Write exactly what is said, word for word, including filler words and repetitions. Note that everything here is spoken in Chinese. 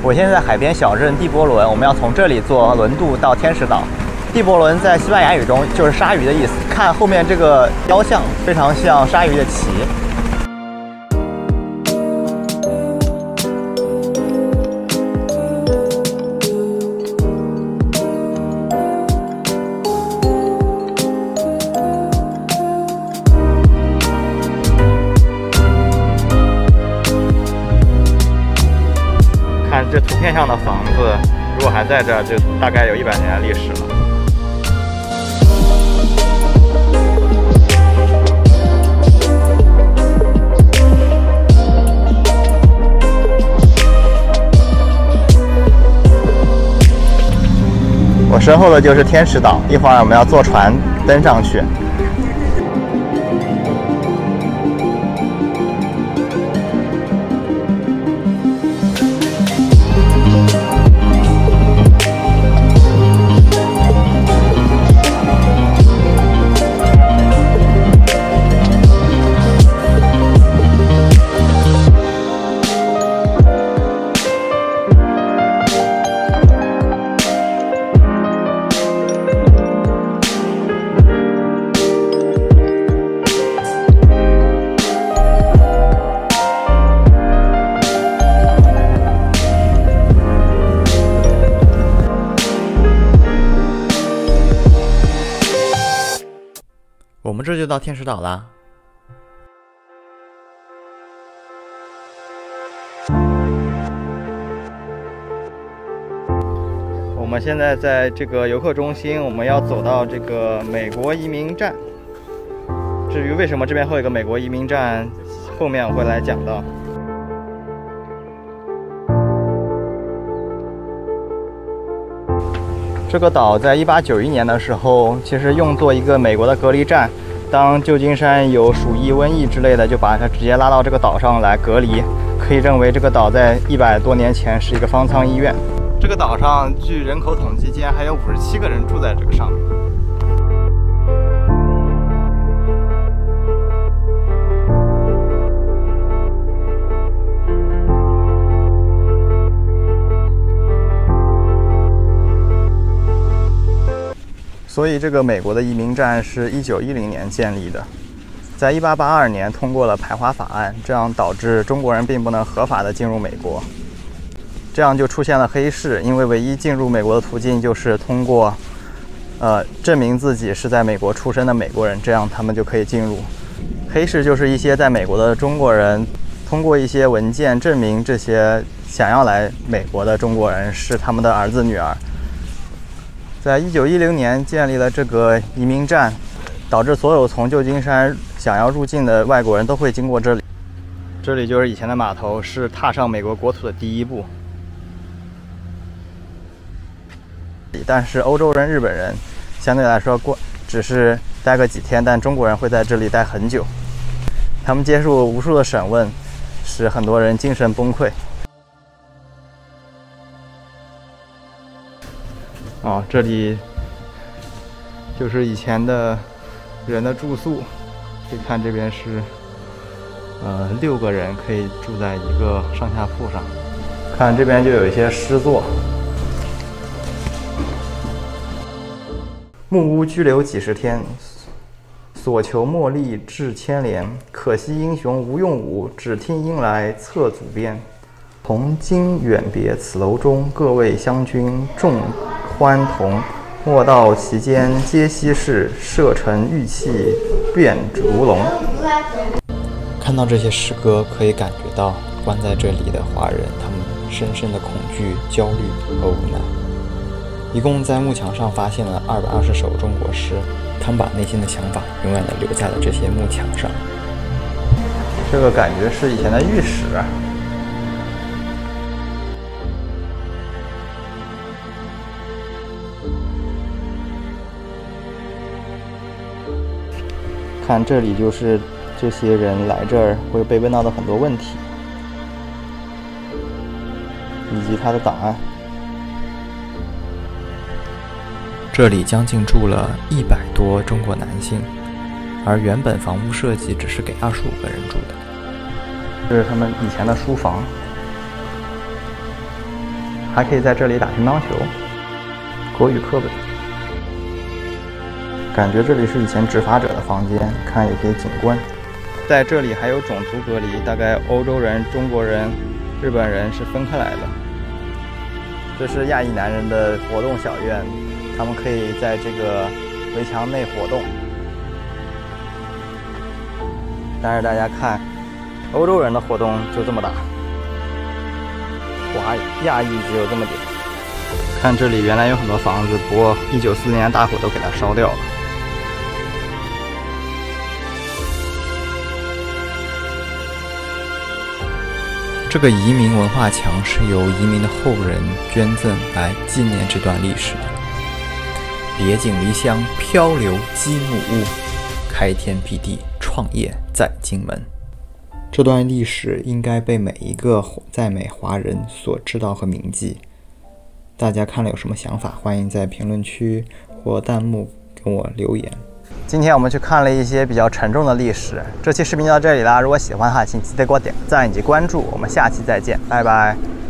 我现在在海边小镇蒂波伦，我们要从这里坐轮渡到天使岛。蒂波伦在西班牙语中就是鲨鱼的意思。看后面这个雕像，非常像鲨鱼的鳍。看这图片上的房子，如果还在这儿，就大概有一百年的历史了。我身后的就是天使岛，一会儿我们要坐船登上去。我们这就到天使岛啦。我们现在在这个游客中心，我们要走到这个美国移民站。至于为什么这边会有一个美国移民站，后面我会来讲到。这个岛在一八九一年的时候，其实用作一个美国的隔离站。当旧金山有鼠疫、瘟疫之类的，就把它直接拉到这个岛上来隔离。可以认为，这个岛在一百多年前是一个方舱医院。这个岛上，据人口统计，竟然还有五十七个人住在这个上面。所以，这个美国的移民站是一九一零年建立的，在一八八二年通过了排华法案，这样导致中国人并不能合法的进入美国，这样就出现了黑市，因为唯一进入美国的途径就是通过，呃，证明自己是在美国出生的美国人，这样他们就可以进入。黑市就是一些在美国的中国人，通过一些文件证明这些想要来美国的中国人是他们的儿子女儿。在一九一零年建立了这个移民站，导致所有从旧金山想要入境的外国人都会经过这里。这里就是以前的码头，是踏上美国国土的第一步。但是欧洲人、日本人相对来说过只是待个几天，但中国人会在这里待很久。他们接受无数的审问，使很多人精神崩溃。哦，这里就是以前的人的住宿，可以看这边是，呃，六个人可以住在一个上下铺上。看这边就有一些诗作。木屋拘留几十天，所求茉莉至牵连。可惜英雄无用武，只听音来侧祖编。从今远别此楼中，各位乡君众欢同。莫道其间皆稀释，射成玉器变如龙。看到这些诗歌，可以感觉到关在这里的华人，他们深深的恐惧、焦虑和无奈。一共在幕墙上发现了二百二十首中国诗，他们把内心的想法永远的留在了这些幕墙上。这个感觉是以前的御史。看这里就是这些人来这儿会被问到的很多问题，以及他的档案。这里将近住了一百多中国男性，而原本房屋设计只是给二十五个人住的。这是他们以前的书房。 还可以在这里打乒乓球。国语课本，感觉这里是以前执法者的房间，看有些景观。在这里还有种族隔离，大概欧洲人、中国人、日本人是分开来的。这是亚裔男人的活动小院，他们可以在这个围墙内活动。但是大家看，欧洲人的活动就这么大，华亚裔只有这么点。看这里原来有很多房子，不过一九四四年大火都给它烧掉了。 这个移民文化墙是由移民的后人捐赠来纪念这段历史的。别井离乡，漂流积木屋，开天辟地，创业在荆门。这段历史应该被每一个在美华人所知道和铭记。大家看了有什么想法？欢迎在评论区或弹幕跟我留言。 今天我们去看了一些比较沉重的历史，这期视频就到这里啦。如果喜欢的话，请记得给我点赞以及关注，我们下期再见，拜拜。